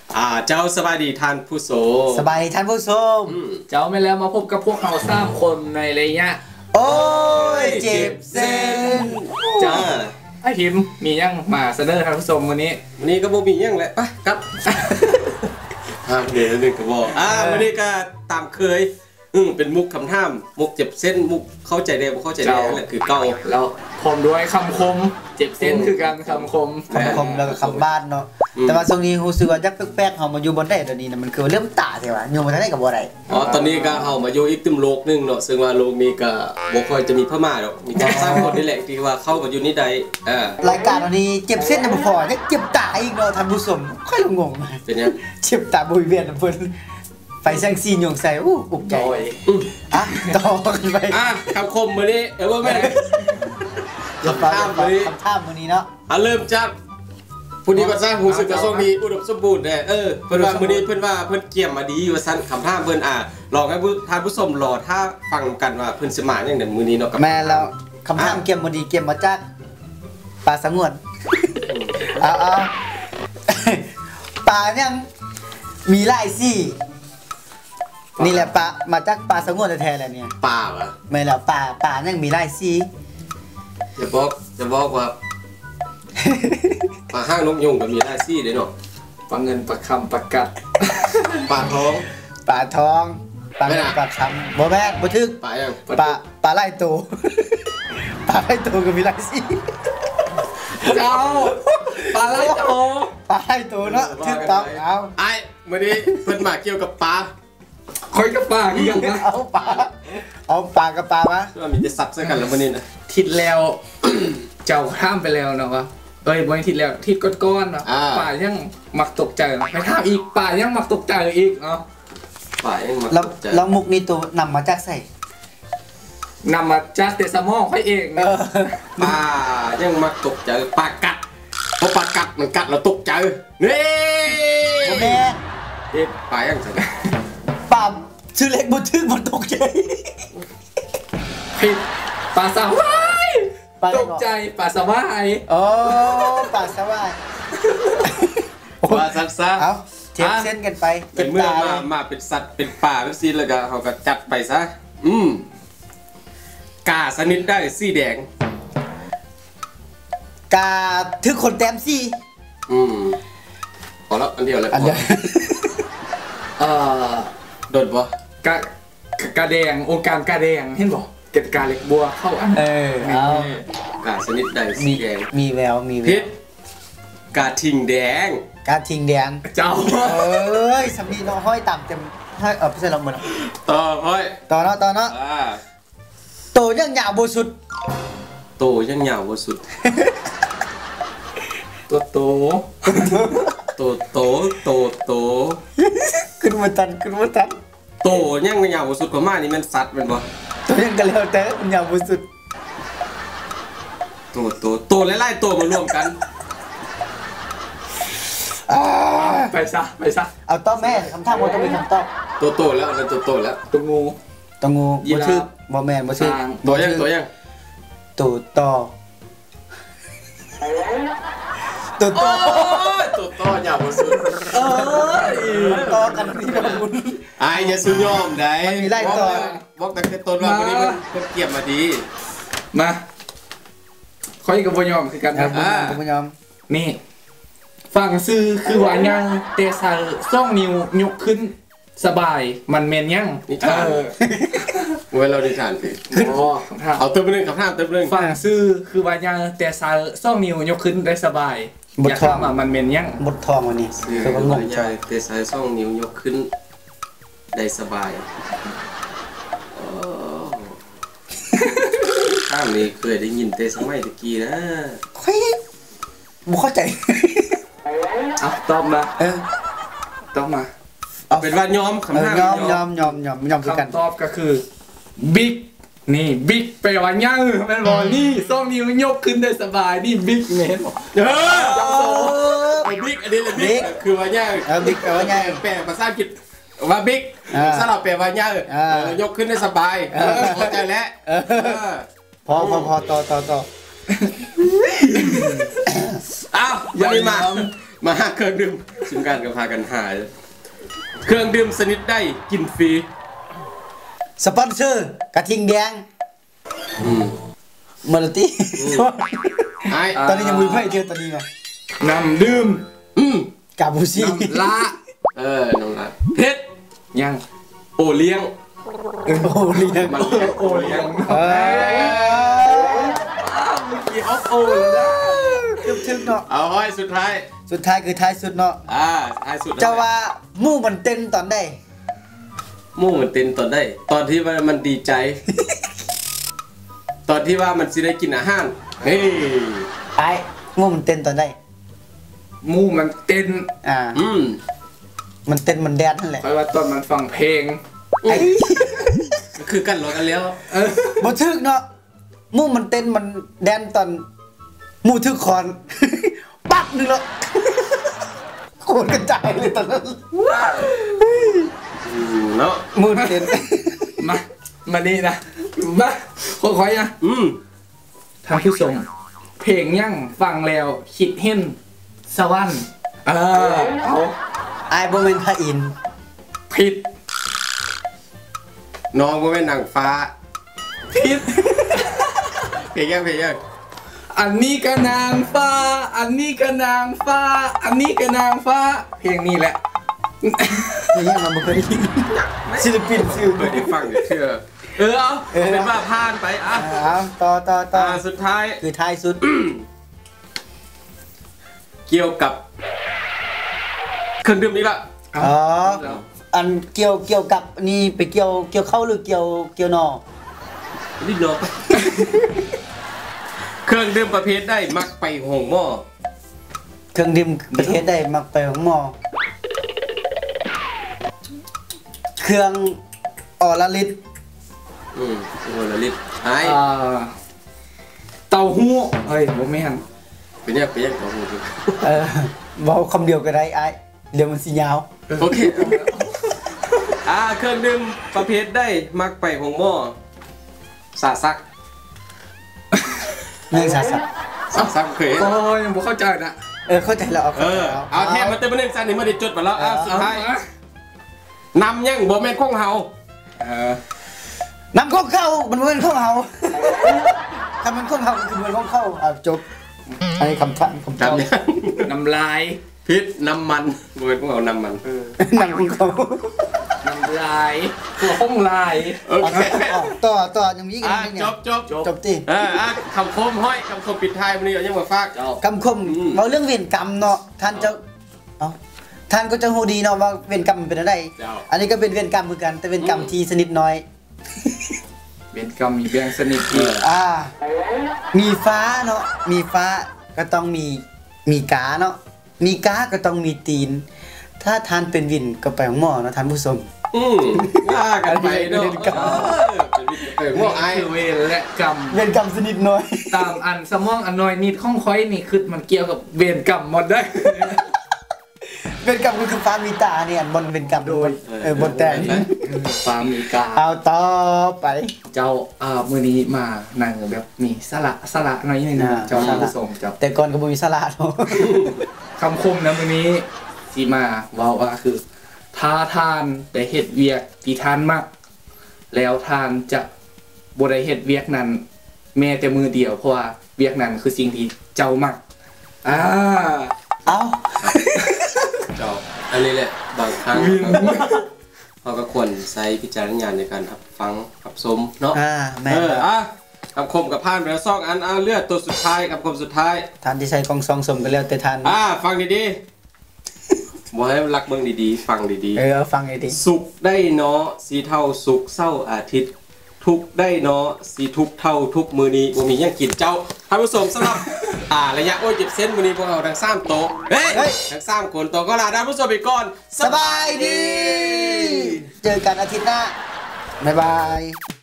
เจ้าสบายดีท่านผู้ชมสบายท่านผู้ชมเจ้าไม่แล้วมาพบกับพวกเรา3 คนในระยะโอ้ยเจ็บเส้นเจ้าไอ้ทิมมียังมาเสนอท่านผู้ชมวันนี้ก็บ่มียังแหละไปครับเดี๋ยวนึงก็บอกวันนี้ก็ตามเคยเป็นมุกคำถามมุกเจ็บเส้นมุกเข้าใจได้บ่เข้าใจได้แหละคือเก่าแล้วพร้อมด้วยคำคมเจ็บเส้นคือการคำคมแล้วก็คำบ้านเนาะแต่ว่าช่วงนี้รู้สึกว่าจักแป๊กๆเฮามาอยู่บนได้เดี๋ยวนี้นะมันคือเริ่มตาใช่ป่ะอยู่มาทางไหนก็บ่ได้ตอนนี้ก็เฮามาอยู่อีกตึมโลกนึงเนาะซึ่งว่าโลกนี้ก็บ่ค่อยจะมีพม่าดอกมีแค่3 คนนี่แหละที่ว่าเข้ามาอยู่นี่ได้รายการวันนี้เจ็บเส้นบ่พอยังเจ็บตาอีกเนาะท่านผู้ชมค่อยงงเป็นยังเจ็บตาบ่เวียนเพิ่นไฟแสงซีนยงใส่อุกใจต่อกันไปคำคมมื้อนี้ว่าแม่คำถามมื้อนี้เนาะเริ่มจากผู้นี้ก็สร้างรู้สึกกระทรวงดีอุดมสมบูรณ์เพิ่นว่ามื้อนี้เพิ่นว่าเพิ่นเกี่ยมมาดีว่าซั่นคำถามเพิ่นลองให้ท่านผู้ชมรอถ้าฟังกันว่าเพิ่นสิมาจังได๋มื้อนี้เนาะแม่แล้วคำถามเกี่ยมบ่ดีเกี่ยมมาจากปลาสงวนปลายังมีหลายสีนี่แหละปลามาจากปลาสงวนแท้ๆแหละเนี่ยปลาเหรอไม่แล้วปลายังมีหลายสีจะบอกว่าปลาห้างนกยุงก็มีหลายสีเด้เนาะปลาเงินปลาคำปลากัดปลาทองปลาเงินปลาคำบ่แม่นบ่ถึกปลายังปลาไหลโตปลาไหลโตก็มีหลายสีเจ้าปลาไหลโตเนาะถึกต้องมื้อนี้เพิ่นมาเกี่ยวกับปลาคอยกับปลาคือยังนะเอาปลากับปลามาว่ามีจะสับซะกันแล้วมื้อนี้นะทิศแล้วเจ้าข้ามไปแล้วเนาะวะบ่ทิศแล้วทิศก้อนๆเนาะปลายังมักตกใจไม่ข้ามอีกปลายังมักตกใจอีกเนาะปลายังมักตกใจแล้วมุกนี้ตัวนำมาจากใส่นำมาจากเตสมองค่อยเองปลายังมักตกใจปลากัดเพราะปลากัดมันกัดแล้วตกใจนี่บ่แม่ปลายังไงปลาชื่อเล็กบุทึกมันตกใจผิดปลาสวายตกใจปลาสวายปลาสวายปลาซักซ่าเอาเทียบเส้นกันไปเป็นเมื่อมาเป็นสัตว์เป็นปลาเป็นซีแล้วก็เขาก็จัดไปซะกาสนิทได้สีแดงกาทึกคนแต้มสีพอแล้วอันเดียวเลยโดดบ่กาแดงองค์การกาแดงเห็นบ่เกิดการเล็กบัวเข้าอันกาสนิทได้สีแดงมีแววพิษกาทิงแดงเจ้าสำนีน้องห้อยต่ำเต็มให้พี่เสร็จแล้วเหมือนต่อห้อยต่อเนาะโตยังยาวบสุดตัวขึ้นมาตันโตยังยาวสุดของมานี่มันสัตว์เป็นบ่ตัวยังกันแล้วแต่มันยาวสุดโตไล่ๆโตมารวมกันไปซะเอาต้อแม่คำถามว่าต้องมีคำตอบโตแล้วนั่นโตแล้วตัวงูบ่ชื่อบ่แม่นบ่ชื่อตัวยังตัวต่อยาวสุดต่อกันที่เราบุญอย่าสุยอมได้มีไล่ต่อบอกแต่ต้นว่าวันนี้มันเกี่ยมมาดีมาค่อยกับบ่ยอมคือกันครับบ่ยอมนี่ฟังซื้อคือว่ายังเตะใส่2 นิ้วยกขึ้นสบายมันเมนยังนิทานเวลานิทานสิเอาเติมไปเลยคำถามเติมไปเลยฟังซื้อคือว่ายังเตะใส่2 นิ้วยกขึ้นได้สบายอยากถามว่ามันเมนยังหมดทองวันนี้คือว่างงใจเตะใส่2 นิ้วยกขึ้นได้สบายข้ามนี้เคยได้ยินเตะสมัยตะกี้นะบ่เข้าใจตอบมาเป็นว่ายอมคำถามยอมคือกันคำตอบก็คือบิ๊กนี่บิ๊กแปลว่ายังแม่นบ่นี่2 นิ้วยกขึ้นได้สบายนี่บิ๊กแม่นบ่บิ๊กอันนี้แหละบิ๊กคือว่ายังบิ๊กแปลว่ายังแปลภาษาอังกฤษว่าบิ๊กสำหรับแปลว่ายังยกขึ้นได้สบายเข้าใจแล้วพอต่ออ้าวยังไม่มามาหาเครื่องดื่มชิมกันก็พากันหาเครื่องดื่มชนิดได้กินฟรีสปอนเซอร์กระทิงแดงเมโลตี้ตอนนี้ยังมือไพ่เจอตอนนี้ไงน้ำดื่มกาบูซี่น้ำละน้ำละเพชรยังโอเลี้ยงโอ้เลี้ยงมันเลี้ยงโอเลี้ยงกี่ออฟโอทึกเนาะเอาห้อยสุดท้ายคือท้ายสุดเนาะท้ายสุดจะว่ามู่มันเต้นตอนได้มู่มันเต้นตอนได้ ตอนที่มันดีใจ ตอนที่ว่ามันสิได้กินอาหารเฮ้ยไอ้มู่มันเต้นตอนได้มู่มันเต้นมันเต้นมันแดนนั่นแหละคอยว่าตอนมันฟังเพลงไอ้คือกันหรอกันแล้วบ่ทึกเนาะมู่มันเต้นมันแดนตอนมู่ทึกคอน ปั๊บนึงแล้วโคตรกระจายเลยตอนนั้นเนาะมู่เต้นมานี่นะมาค่อยๆนะทางผู้ชมเพลงยังฟังแล้วคิดเห็นสวรรค์เอาไอ้บ่แม่นพระอินทร์ผิดน้องก็เป็นนางฟ้าผิดเพลงยังอันนี้ก็นางฟ้า อันนี้ก็นางฟ้า อันนี้ก็นางฟ้า เพลงนี้แหละนี่ยังมันบ่เคยได้ยินศิลปินชื่อเคยได้ฟังเชื่อเอาเป็นว่าผ่านไปต่อสุดท้ายคือท้ายสุดเกี่ยวกับเครื่องดื่มนี้ละอ๋ออันเกี่ยวกับนี่ไปเกี่ยวเข้าหรือเกี่ยวนอรีบรอไป เครื่องดื่มประเภทได้มักไปหงหม้อเครื่องดื่มประเทศได้มักไปของหมอเครื่องออลลิตโอ้ละลิตไอ้เต้าหู้เฮ้ยผมไม่หันเป็นยังต่อหูดิบอกคำเดียวก็ได้ไอ้เดี๋ยวมันสิยาวโอเคเครื่องดื่มประเภทได้มักไปหงหม้อสาซักเรื่องสาสักซักเคยโอ้ยยังบ่เข้าใจนะเข้าใจแล้วเอาแทนมาเต็มมาหนึ่งซันนี่มาได้จดมาแล้วสุดท้ายนำยังบ่แม่นของเฮาน้ำข้องเข้ามันเป็นข้องเฮาถ้ามันข้องเฮาคือมันข้องเข้าจบไอ้คำทันคำนำยังน้ำลายพิษน้ำมันบ่แม่นของเฮาน้ำมันน้ำข้องเข้าน้ำลายตัวห้องลายโอเคต่อยังมีกัน จบตีคำคมห้อยคำคมปิดท้ายวันนี้ยังมาฝากคำคมเราเรื่องเวรกรรมเนาะท่านจะท่านก็จะฮู้ดีเนาะว่าเวรกรรมมันเป็นอะไรอันนี้ก็เป็นเวรกรรมเหมือนกันแต่เวรกรรมที่สนิทน้อยเป็นกรรมมีแบงสนิทอีกมีฟ้าเนาะมีฟ้าก็ต้องมีกาเนาะมีกาก็ต้องมีตีน ถ้าทานเป็นวินก็ไปของหมอเนาะท่านผู้ชมว่ากันไปเนาะเป็นพวกไอ้คือเวรและกรรมเวรกรรมสนิทน้อยตามอันสมองอันน้อยนิดข้องค่อยนี่คือมันเกี่ยวกับเวรกรรมหมดได้เวรกรรมคือฟ้ามีตาเนี่ยบนเวรกรรมโดยบนแต่ฟาร์มีกาเอาต่อไปเจ้ามือนี้มานั่งแบบมีสละหน่อยนึงเจ้าท่านผู้ชมเจ้าแต่ก่อนก็บ่มีสลาดเนาะคำคมนะมือนี้ที่มาว่าคือถ้าทานแต่เฮ็ดเวียกที่ทานมากแล้วทานจะบ่ได้เฮ็ดเวียกนั้นแม้แต่มือเดียวเพราะว่าเวียกนั้นคือสิ่งที่เจ้ามักเอาจบอันนี้แหละบางครั้งเราก็ควรใช้พิจารณญาณในการรับฟังรับชมเนาะแม่คำคมกับผ่านไปแล้ว2 อันเลือดตัวสุดท้ายคำคมสุดท้ายท่านที่ใช้กองซองสมก็แล้วแต่ท่านฟังดีๆบอกให้รักเบิ่งดีๆฟังดีๆฟังดีสุขได้เนาะสีเท่าสุขเศร้าอาทิตย์ทุกได้เนาะสีทุกเท่าทุกมือนี้บ่มีหยังกินเจ้าท่านผู้ชมสำหรับระยะเจ็บเส้นมือนี้พวกเราทั้ง3โต๊ะทั้ง3คนโต๊ะก็ลาท่านผู้ชมไปก่อนสบายดีเจอกันอาทิตย์หน้าบ๊ายบาย